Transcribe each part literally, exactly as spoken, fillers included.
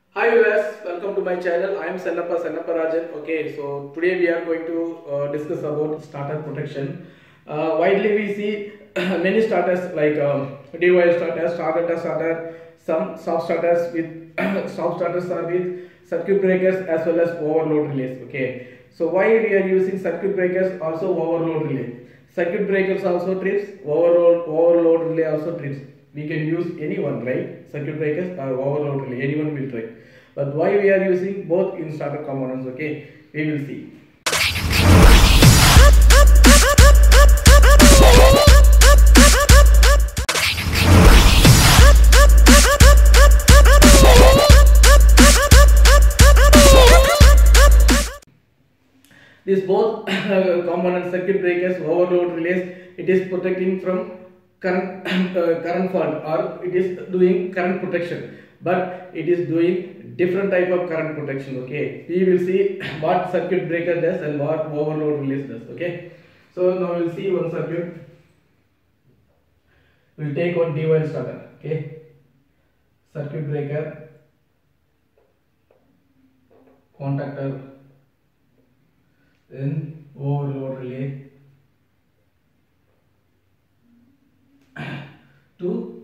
Hi viewers, welcome to my channel. I am Sennappa Sennappa Rajan. Okay, so today we are going to uh, discuss about starter protection. Uh, widely we see many starters like um, D Y L starters, starter starter, some soft starters with soft starters are with circuit breakers as well as overload relays. Okay, so why we are using circuit breakers also overload relay. Circuit breakers also trips, overload overload relay also trips. We can use any one, right? Circuit breakers or overload relay, anyone will try. But why we are using both in starter components? Okay, we will see. These both components, circuit breakers, overload relays, it is protecting from current uh, current fault, or it is doing current protection, but it is doing different type of current protection. Okay, we will see what circuit breaker does and what overload relays does. Okay, so now we will see one circuit. We will take one D Y L starter. Okay, circuit breaker, contactor, then overload relay to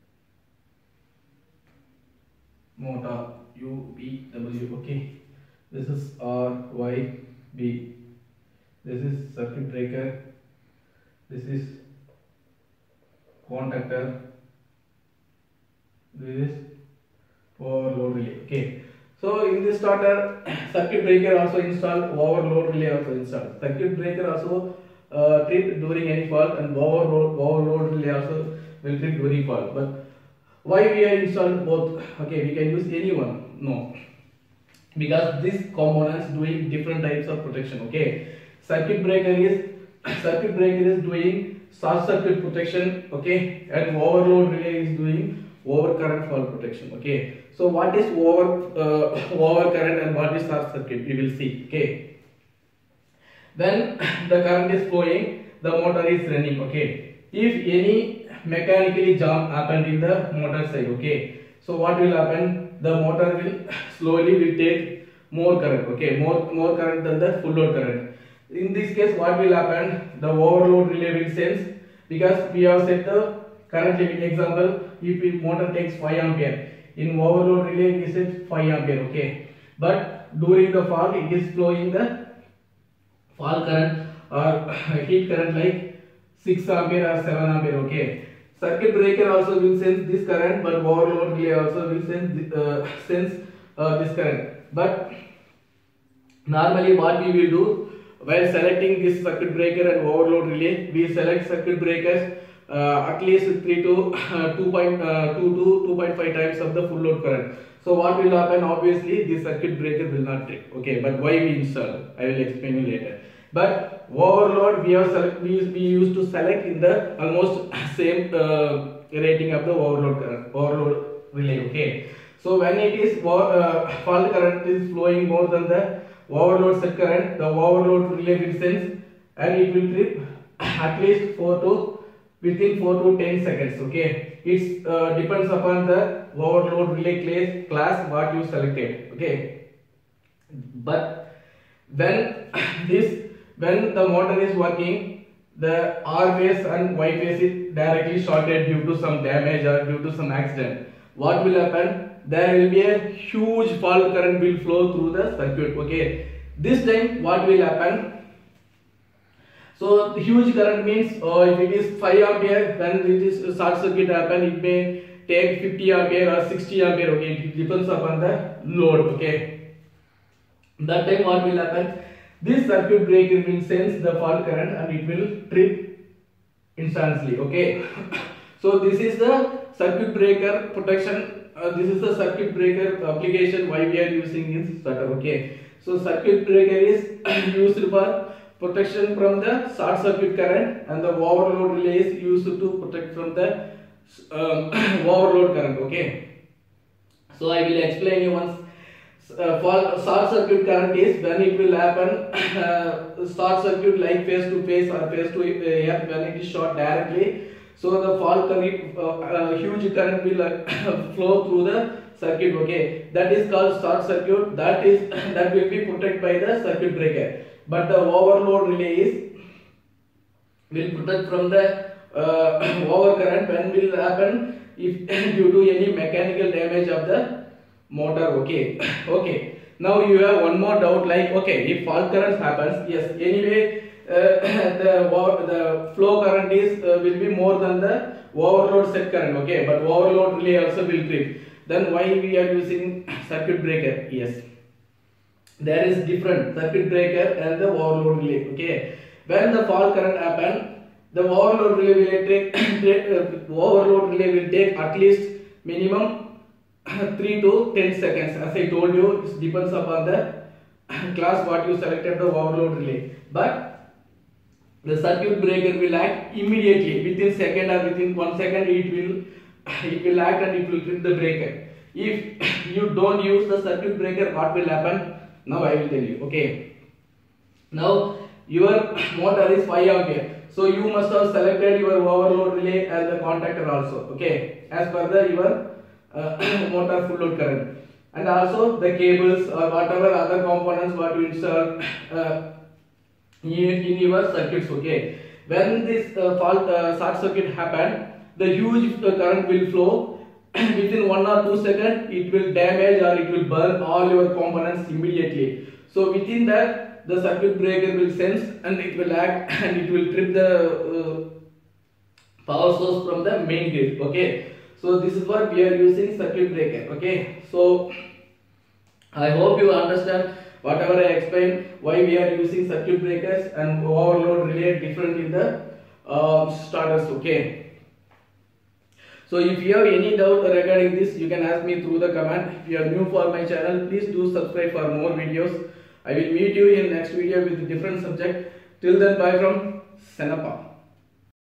motor U B W. Okay, this is R Y B. This is circuit breaker. This is contactor. This is overload relay. Okay, so in this starter, circuit breaker also installed, overload relay also installed. Circuit breaker also uh, trip during any fault, and overload overload relay also will trip during fault. But why we are installed both? Okay, we can use any one. No, because these components doing different types of protection. Okay, circuit breaker is circuit breaker is doing short circuit protection. Okay, and overload relay is doing over current fault protection. Okay, so what is over uh, over current and what is short circuit, we will see. Okay, when the current is flowing, the motor is running. Okay, if any mechanically jam happened in the motor side, okay, so what will happen? The motor will slowly will take more current. Okay, more more current than the full load current. In this case, what will happen? The overload relay will sense, because we have set the current limit. Example, if the motor takes five ampere, in overload relay we set five ampere. Okay, but during the fault it is flowing the fault current or heat current like six ampere or seven ampere. Okay, circuit breaker also will sense this current, but overload relay also will sense uh, sense uh, this current. But normally what we will do while selecting this circuit breaker and overload relay, we select circuit breakers uh, at least three to uh, two point two to two point five times of the full load current. So what will happen? Obviously this circuit breaker will not trip. Okay, but why we install, I will explain you later. But overload we have select, we, we used to select in the almost same uh, rating of the overload current, overload relay. Okay, so when it is uh, fault current is flowing more than the overload set current, the overload relay will sense and it will trip at least four to within four to ten seconds. Okay, it uh, depends upon the overload relay class, class what you selected. Okay, but when this when the motor is working, the R phase and Y phase is directly shorted due to some damage or due to some accident. What will happen? There will be a huge fault current will flow through the circuit. Okay, this time what will happen? So the huge current means uh, if it is five ampere, when it is short circuit happen, it may take fifty ampere or sixty ampere. Okay, it depends upon the load. Okay, that time what will happen? This circuit breaker will sense the fault current and it will trip instantly. Okay, so this is the circuit breaker protection. Uh, this is the circuit breaker application why we are using this starter. Okay, so circuit breaker is used for protection from the short circuit current, and the overload relay is used to protect from the um, overload current. Okay, so I will explain you once. Uh, for short circuit current is when it will happen uh, short circuit like phase to phase or phase to earth, when it is short directly. So the fault current, uh, uh, huge current will uh, flow through the circuit, okay, that is called short circuit. That is that will be protected by the circuit breaker. But the overload relay is will protect from the uh, overcurrent. When will happen? If due to any mechanical damage of the motor, okay. Okay, now you have one more doubt, like, okay, if fault current happens, yes, anyway uh, the the flow current is uh, will be more than the overload set current, okay, but overload relay also will trip. Then why we are using circuit breaker? Yes, there is different circuit breaker and the overload relay, okay. When the fault current happen, the overload relay will take uh, overload relay will take at least minimum three to ten seconds. As I told you, it depends upon the class what you selected the overload relay. But the circuit breaker will act immediately, within second or within one second. It will it will act and it will trip the breaker. If you don't use the circuit breaker, what will happen? Now I will tell you. Okay. Now your motor is five ampere, so you must have selected your overload relay as the contactor also. Okay, as per the your uh, motor full load current, and also the cables or whatever other components what you install uh, in, in your circuits. Okay, when this uh, fault uh, short circuit happen, the huge uh, current will flow. Within one or two seconds, it will damage or it will burn all your components immediately. So within that, the circuit breaker will sense and it will act and it will trip the uh, power source from the main grid. Okay, so this is what we are using circuit breaker. Okay, so I hope you understand whatever I explained, why we are using circuit breakers and overload relay different in the uh, starters. Okay. So if you have any doubt regarding this, you can ask me through the comment. If you are new for my channel, please do subscribe for more videos. I will meet you in next video with a different subject. Till then, bye from Senappa.